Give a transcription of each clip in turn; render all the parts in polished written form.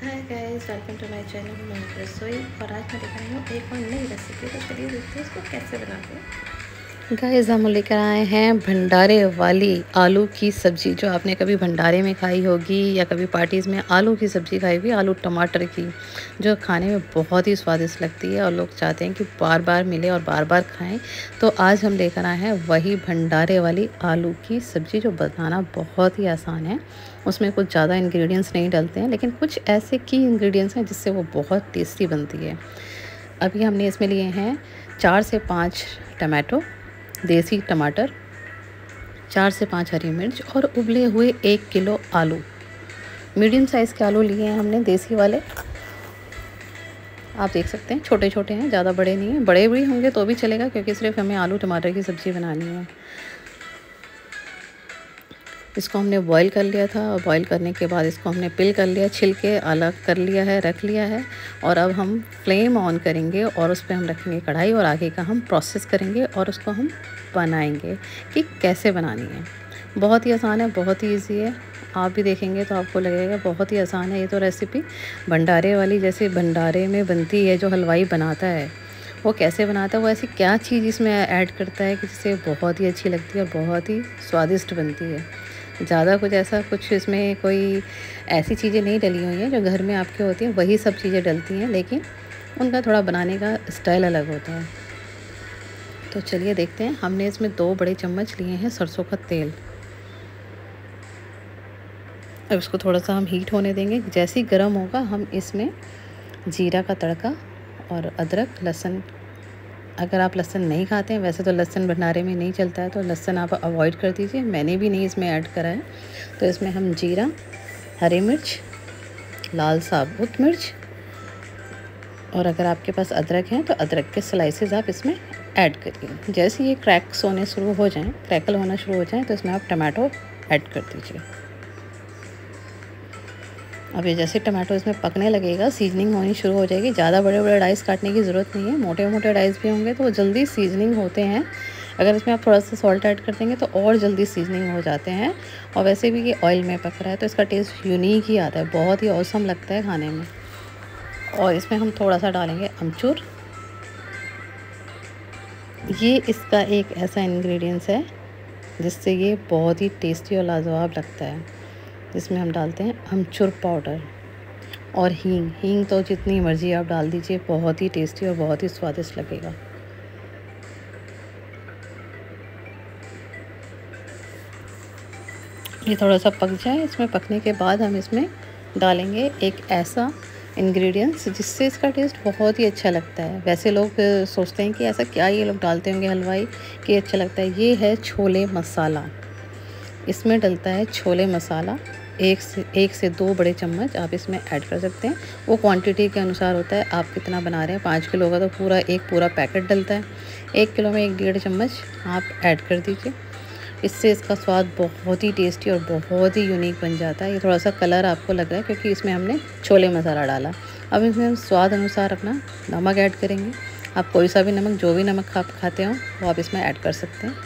Hi guys, welcome to my channel Mohit Rasoi. और आज मैं दिखा रही हूँ एक और नई रेसिपी। तो चलिए देखते हैं इसको कैसे बनाते हैं। गाइस, हम लेकर आए हैं भंडारे वाली आलू की सब्ज़ी। जो आपने कभी भंडारे में खाई होगी या कभी पार्टीज़ में आलू की सब्ज़ी खाई होगी, आलू टमाटर की, जो खाने में बहुत ही स्वादिष्ट लगती है और लोग चाहते हैं कि बार बार मिले और बार बार खाएं। तो आज हम लेकर आए हैं वही भंडारे वाली आलू की सब्ज़ी, जो बनाना बहुत ही आसान है। उसमें कुछ ज़्यादा इंग्रेडिएंट्स नहीं डलते हैं, लेकिन कुछ ऐसे की इंग्रेडिएंट्स हैं जिससे वो बहुत टेस्टी बनती है। अभी हमने इसमें लिए हैं 4 से 5 टमाटो, देसी टमाटर, 4 से 5 हरी मिर्च और उबले हुए 1 किलो आलू। मीडियम साइज़ के आलू लिए हैं हमने, देसी वाले। आप देख सकते हैं छोटे छोटे हैं, ज़्यादा बड़े नहीं हैं। बड़े भी होंगे तो भी चलेगा, क्योंकि सिर्फ हमें आलू टमाटर की सब्ज़ी बनानी है। इसको हमने बॉईल कर लिया था और बॉईल करने के बाद इसको हमने पिल कर लिया, छिल के अलग कर लिया है, रख लिया है। और अब हम फ्लेम ऑन करेंगे और उस पर हम रखेंगे कढ़ाई और आगे का हम प्रोसेस करेंगे और उसको हम बनाएंगे कि कैसे बनानी है। बहुत ही आसान है, बहुत ही ईजी है। आप भी देखेंगे तो आपको लगेगा बहुत ही आसान है ये तो रेसिपी। भंडारे वाली, जैसे भंडारे में बनती है, जो हलवाई बनाता है वो कैसे बनाता है, वो ऐसी क्या चीज़ इसमें ऐड करता है कि जिससे बहुत ही अच्छी लगती है और बहुत ही स्वादिष्ट बनती है। ज़्यादा कुछ ऐसा कुछ इसमें कोई ऐसी चीज़ें नहीं डली हुई हैं जो घर में आपके होती हैं, वही सब चीज़ें डलती हैं, लेकिन उनका थोड़ा बनाने का स्टाइल अलग होता है। तो चलिए देखते हैं। हमने इसमें 2 बड़े चम्मच लिए हैं सरसों का तेल। अब इसको थोड़ा सा हम हीट होने देंगे। जैसे ही गर्म होगा हम इसमें जीरा का तड़का और अदरक लहसुन, अगर आप लहसुन नहीं खाते हैं, वैसे तो लहसुन भंडारे में नहीं चलता है, तो लहसुन आप अवॉइड कर दीजिए। मैंने भी नहीं इसमें ऐड करा है। तो इसमें हम जीरा, हरी मिर्च, लाल साबुत मिर्च, और अगर आपके पास अदरक है तो अदरक के स्लाइसेस आप इसमें ऐड करिए। जैसे ये क्रैक्स होने शुरू हो जाएं, क्रैकल होना शुरू हो जाएं, तो इसमें आप टमाटो ऐड कर दीजिए। अब ये जैसे टमाटो इसमें पकने लगेगा, सीजनिंग होनी शुरू हो जाएगी। ज़्यादा बड़े बड़े डाइस काटने की ज़रूरत नहीं है, मोटे मोटे डाइस भी होंगे तो वो जल्दी सीजनिंग होते हैं। अगर इसमें आप थोड़ा सा सॉल्ट ऐड कर देंगे तो और जल्दी सीजनिंग हो जाते हैं। और वैसे भी ये ऑयल में पक रहा है तो इसका टेस्ट यूनिक ही आता है, बहुत ही औसम लगता है खाने में। और इसमें हम थोड़ा सा डालेंगे अमचूर। ये इसका एक ऐसा इंग्रेडिएंट्स है जिससे ये बहुत ही टेस्टी और लाजवाब लगता है। जिसमें हम डालते हैं अमचूर पाउडर और हींग। हींग तो जितनी मर्ज़ी आप डाल दीजिए, बहुत ही टेस्टी और बहुत ही स्वादिष्ट लगेगा। ये थोड़ा सा पक जाए, इसमें पकने के बाद हम इसमें डालेंगे एक ऐसा इंग्रेडिएंट्स जिससे इसका टेस्ट बहुत ही अच्छा लगता है। वैसे लोग सोचते हैं कि ऐसा क्या ये लोग डालते होंगे हलवाई कि अच्छा लगता है। ये है छोले मसाला। इसमें डलता है छोले मसाला। 1 से 2 बड़े चम्मच आप इसमें ऐड कर सकते हैं। वो क्वांटिटी के अनुसार होता है, आप कितना बना रहे हैं। 5 किलो का तो पूरा पैकेट डलता है। 1 किलो में 1 डेढ़ चम्मच आप ऐड कर दीजिए। इससे इसका स्वाद बहुत ही टेस्टी और बहुत ही यूनिक बन जाता है। ये थोड़ा सा कलर आपको लग रहा है क्योंकि इसमें हमने छोले मसाला डाला। अब इसमें हम स्वाद अनुसार अपना नमक ऐड करेंगे। आप कोई सा भी नमक, जो भी नमक आप खाते हो, वो आप इसमें ऐड कर सकते हैं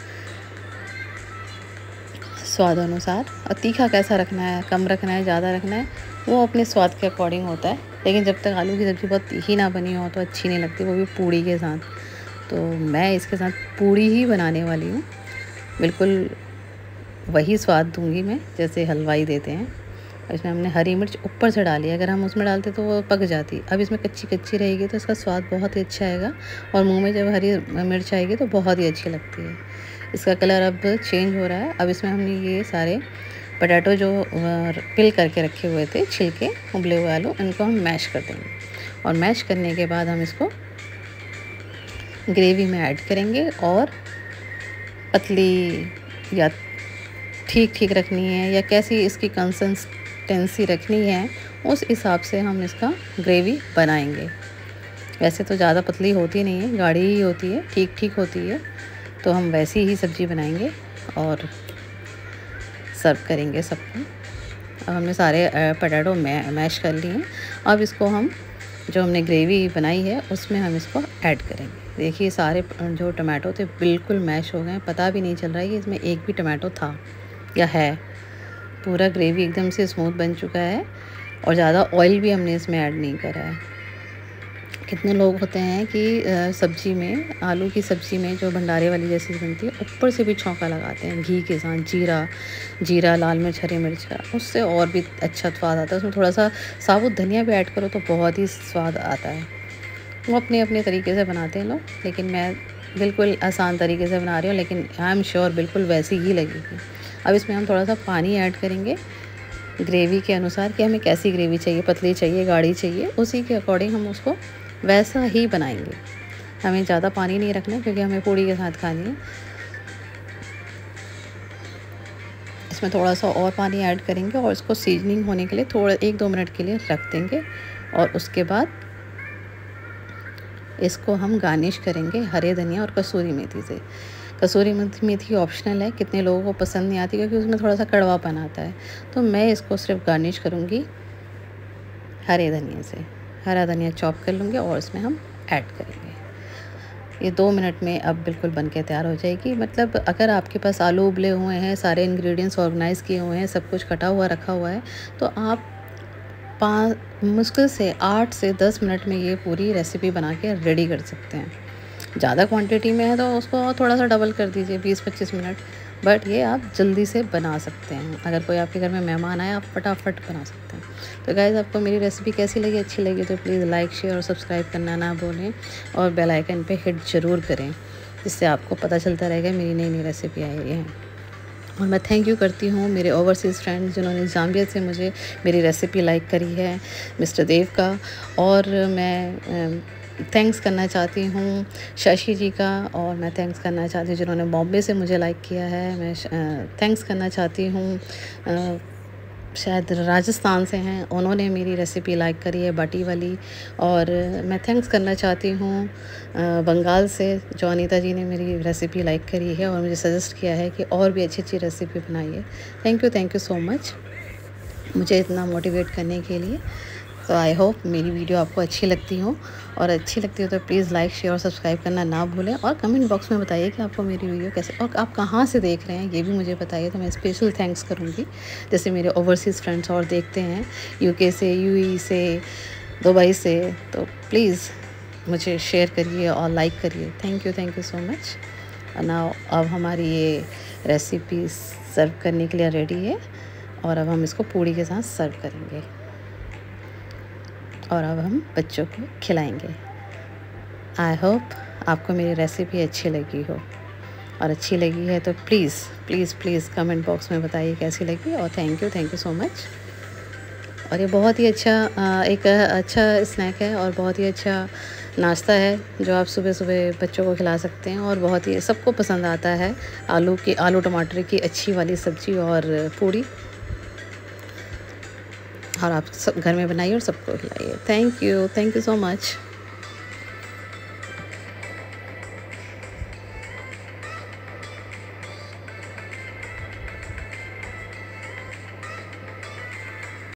स्वाद अनुसार। और तीखा कैसा रखना है, कम रखना है, ज़्यादा रखना है, वो अपने स्वाद के अकॉर्डिंग होता है। लेकिन जब तक आलू की सब्ज़ी बहुत तीखी ना बनी हो तो अच्छी नहीं लगती, वो भी पूड़ी के साथ। तो मैं इसके साथ पूड़ी ही बनाने वाली हूँ। बिल्कुल वही स्वाद दूंगी मैं जैसे हलवाई देते हैं। इसमें हमने हरी मिर्च ऊपर से डाली, अगर हम उसमें डालते तो वो पक जाती। अब इसमें कच्ची कच्ची रहेगी तो इसका स्वाद बहुत ही अच्छा आएगा और मुंह में जब हरी मिर्च आएगी तो बहुत ही अच्छी लगती है। इसका कलर अब चेंज हो रहा है। अब इसमें हमने ये सारे पोटैटो जो पिल करके रखे हुए थे, छिलके उबले हुए आलू, इनको हम मैश कर देंगे। और मैश करने के बाद हम इसको ग्रेवी में ऐड करेंगे। और पतली या ठीक ठीक रखनी है या कैसी इसकी कंसिस्टेंसी रखनी है, उस हिसाब से हम इसका ग्रेवी बनाएंगे। वैसे तो ज़्यादा पतली होती नहीं है, गाढ़ी ही होती है, ठीक ठीक होती है। तो हम वैसी ही सब्ज़ी बनाएंगे और सर्व करेंगे सबको। अब हमने सारे पोटैटो मैश कर लिए हैं। अब इसको हम, जो हमने ग्रेवी बनाई है, उसमें हम इसको ऐड करेंगे। देखिए सारे जो टमाटो थे बिल्कुल मैश हो गए, पता भी नहीं चल रहा है कि इसमें एक भी टमाटो था या है। पूरा ग्रेवी एकदम से स्मूथ बन चुका है। और ज़्यादा ऑयल भी हमने इसमें ऐड नहीं करा है। कितने लोग होते हैं कि सब्ज़ी में, आलू की सब्ज़ी में जो भंडारे वाली जैसी बनती है, ऊपर से भी छौंका लगाते हैं घी के साथ, जीरा, लाल मिर्च, हरी मिर्च का, उससे और भी अच्छा स्वाद आता है। उसमें थोड़ा सा साबुत धनिया भी ऐड करो तो बहुत ही स्वाद आता है। वो अपने अपने तरीके से बनाते हैं लोग, लेकिन मैं बिल्कुल आसान तरीके से बना रही हूँ, लेकिन आई एम श्योर बिल्कुल वैसी ही लगेगी। अब इसमें हम थोड़ा सा पानी ऐड करेंगे ग्रेवी के अनुसार कि हमें कैसी ग्रेवी चाहिए, पतली चाहिए, गाढ़ी चाहिए, उसी के अकॉर्डिंग हम उसको वैसा ही बनाएंगे। हमें ज़्यादा पानी नहीं रखना क्योंकि हमें पूड़ी के साथ खानी है। इसमें थोड़ा सा और पानी ऐड करेंगे और इसको सीजनिंग होने के लिए थोड़ा 1-2 मिनट के लिए रख देंगे और उसके बाद इसको हम गार्निश करेंगे हरे धनिया और कसूरी मेथी से। कसूरी मेथी ऑप्शनल है, कितने लोगों को पसंद नहीं आती क्योंकि उसमें थोड़ा सा कड़वापन आता है, तो मैं इसको सिर्फ गार्निश करूँगी हरे धनिया से। हरा धनिया चॉप कर लूँगी और इसमें हम ऐड करेंगे। ये 2 मिनट में अब बिल्कुल बन के तैयार हो जाएगी। मतलब अगर आपके पास आलू उबले हुए हैं, सारे इंग्रेडिएंट्स ऑर्गेनाइज़ किए हुए हैं, सब कुछ कटा हुआ रखा हुआ है, तो आप मुश्किल से 8 से 10 मिनट में ये पूरी रेसिपी बना के रेडी कर सकते हैं। ज़्यादा क्वांटिटी में है तो उसको थोड़ा सा डबल कर दीजिए, 20-25 मिनट, बट ये आप जल्दी से बना सकते हैं। अगर कोई आपके घर में मेहमान आए, आप फटाफट बना सकते हैं। तो गाइज़, आपको मेरी रेसिपी कैसी लगी, अच्छी लगी तो प्लीज़ लाइक, शेयर और सब्सक्राइब करना ना भूलें और बेल आइकन पे हिट ज़रूर करें, जिससे आपको पता चलता रहेगा मेरी नई नई रेसिपी आई है। और मैं थैंक यू करती हूँ मेरे ओवरसीज़ फ्रेंड्स जिन्होंने ज़ाम्बिया से मुझे मेरी रेसिपी लाइक करी है, मिस्टर देव का। और मैं थैंक्स करना चाहती हूँ शशि जी का, और मैं थैंक्स करना चाहती हूँ जिन्होंने बॉम्बे से मुझे लाइक किया है। मैं थैंक्स करना चाहती हूँ शायद राजस्थान से हैं, उन्होंने मेरी रेसिपी लाइक करी है बाटी वाली। और मैं थैंक्स करना चाहती हूँ बंगाल से जो अनीता जी ने मेरी रेसिपी लाइक करी है और मुझे सजेस्ट किया है कि और भी अच्छी अच्छी रेसिपी बनाइए। थैंक यू सो मच मुझे इतना मोटिवेट करने के लिए। तो आई होप मेरी वीडियो आपको अच्छी लगती हो, और अच्छी लगती हो तो प्लीज़ लाइक, शेयर और सब्सक्राइब करना ना भूलें। और कमेंट बॉक्स में बताइए कि आपको मेरी वीडियो कैसे, और आप कहाँ से देख रहे हैं ये भी मुझे बताइए, तो मैं स्पेशल थैंक्स करूँगी। जैसे मेरे ओवरसीज़ फ्रेंड्स और देखते हैं यूके से, यूएई से, दुबई से, तो प्लीज़ मुझे शेयर करिए और लाइक करिए। Thank you so much. Now अब हमारी ये रेसिपी सर्व करने के लिए रेडी है, और अब हम इसको पूड़ी के साथ सर्व करेंगे और अब हम बच्चों को खिलाएंगे। आई होप आपको मेरी रेसिपी अच्छी लगी हो, और अच्छी लगी है तो प्लीज़ कमेंट बॉक्स में बताइए कैसी लगी। और थैंक यू सो मच। और ये बहुत ही अच्छा एक अच्छा स्नैक है और बहुत ही अच्छा नाश्ता है जो आप सुबह सुबह बच्चों को खिला सकते हैं, और बहुत ही सबको पसंद आता है। आलू टमाटर की अच्छी वाली सब्ज़ी और पूड़ी, और आप सब घर में बनाइए और सबको खिलाइए। Thank you so much.